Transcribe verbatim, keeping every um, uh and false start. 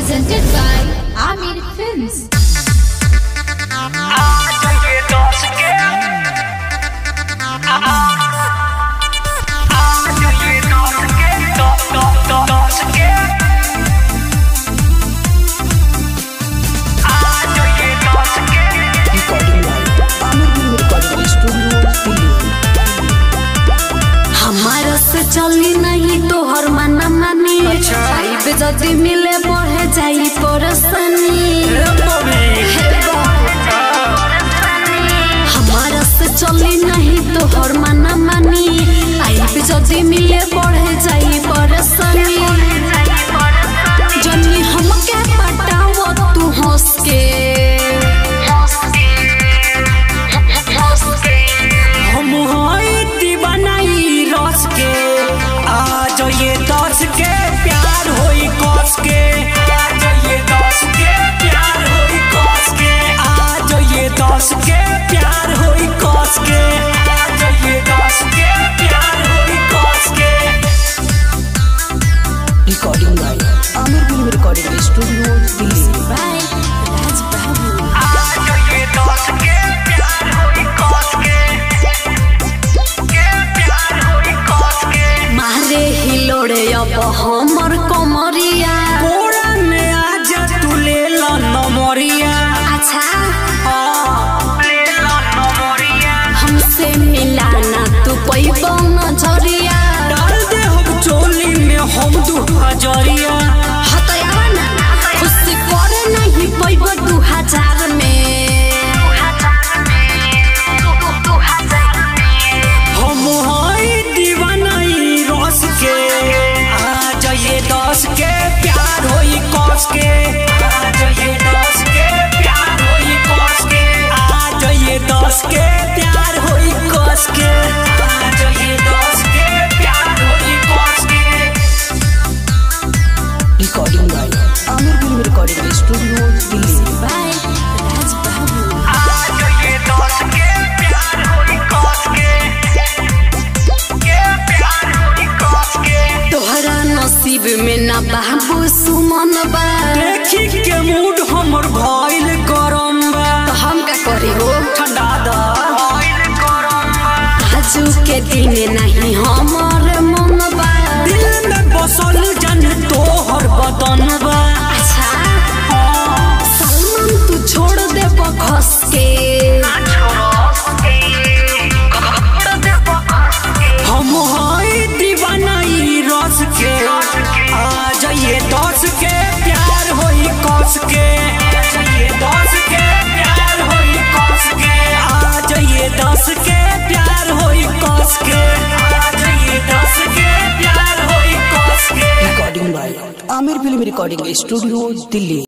presented by Amir Films. हमारा से चली नहीं तो हर मना मानी साहिब जदी मिले बढ़े जाई परेशानी। हमारा से चली नहीं तो हर मना मानी साहिब जदी मिले बढ़े जाई परेशानी। जनी हमके पटाओ तू हंस के ये दस के प्यार होई कस के आज ये दस के प्यार होई कस के आज ये दस के प्यार होई कस के आज ये दस के प्यार होई कस के। Recording by Aamir film recording studio Delhi by Raj Babu. आज ये दस के प्यार होई कस के के प्यार होई कस के मारे हिलोड़े अब हमर कमरिया कोड़ा में आजा तू ले ला नमरिया। अच्छा हाँ ले ला नमरिया हमसे मिलाना तू पैबा नजरिया डाल दे हम चोली में हम दू हजरिया। हतयावा ना खुशी करे नहीं पैबा दू हजार में हम हई दीवाना ई रस के आज ये दस के प्यार होई कस के आज ये दस के प्यार होई कस के आज ये दस के प्यार होई कस के आज ये दस के प्यार होई कस के। Recording by Aamir film recording studio Delhi by Raj Babu. आज ये दस के प्यार होई कस के के प्यार होई कस के। तोहरा नसीब में ना बाबू सुमन बा देखी के मूड हमर भइल गरम बा तो हम का करी हो ठंडा दा भइल गरम बा आजू के दिन नहीं हमर मन बा दिल में बसल जन तोहर बदन बा। अच्छा हाँ सलमान तू छोड़ दे बखस के हम हई दीवाना ई रस के आज ये दस के प्यार होई कस के आज ये दस के प्यार होई कस के आज ये दस के प्यार होई कस के आज ये दस के प्यार होई कस के। Recording by Aamir film recording studio Delhi.